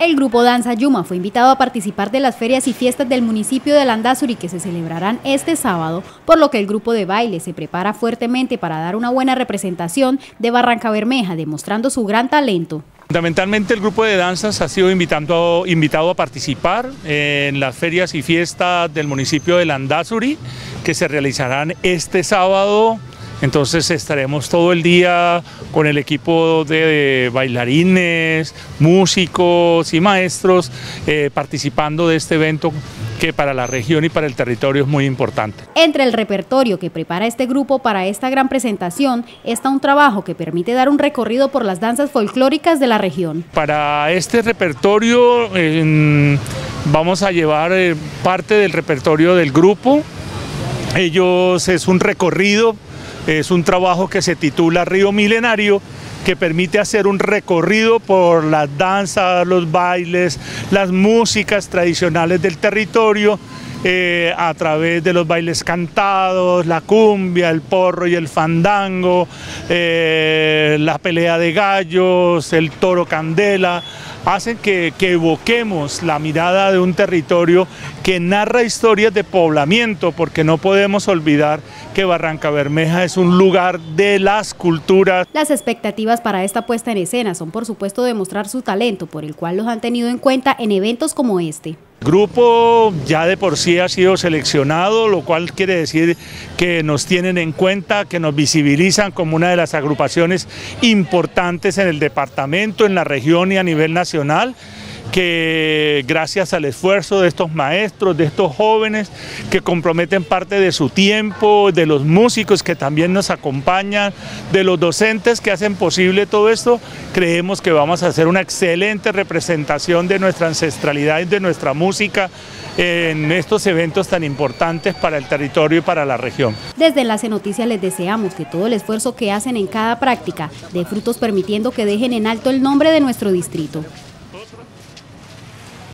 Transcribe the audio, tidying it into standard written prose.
El grupo Danza Yuma fue invitado a participar de las ferias y fiestas del municipio de Landazuri que se celebrarán este sábado, por lo que el grupo de baile se prepara fuertemente para dar una buena representación de Barrancabermeja, demostrando su gran talento. Fundamentalmente el grupo de danzas ha sido invitado a participar en las ferias y fiestas del municipio de Landazuri que se realizarán este sábado. Entonces estaremos todo el día con el equipo de bailarines, músicos y maestros participando de este evento que para la región y para el territorio es muy importante. Entre el repertorio que prepara este grupo para esta gran presentación está un trabajo que permite dar un recorrido por las danzas folclóricas de la región. Para este repertorio vamos a llevar parte del repertorio del grupo. Es un recorrido. Es un trabajo que se titula Río Milenario, que permite hacer un recorrido por las danzas, los bailes, las músicas tradicionales del territorio, a través de los bailes cantados, la cumbia, el porro y el fandango, la pelea de gallos, el toro candela. Hacen que evoquemos la mirada de un territorio que narra historias de poblamiento, porque no podemos olvidar que Barrancabermeja es un lugar de las culturas. Las expectativas para esta puesta en escena son, por supuesto, demostrar su talento, por el cual los han tenido en cuenta en eventos como este. El grupo ya de por sí ha sido seleccionado, lo cual quiere decir que nos tienen en cuenta, que nos visibilizan como una de las agrupaciones importantes en el departamento, en la región y a nivel nacional, que gracias al esfuerzo de estos maestros, de estos jóvenes que comprometen parte de su tiempo, de los músicos que también nos acompañan, de los docentes que hacen posible todo esto, creemos que vamos a hacer una excelente representación de nuestra ancestralidad y de nuestra música en estos eventos tan importantes para el territorio y para la región. Desde Enlace Noticias les deseamos que todo el esfuerzo que hacen en cada práctica dé frutos, permitiendo que dejen en alto el nombre de nuestro distrito.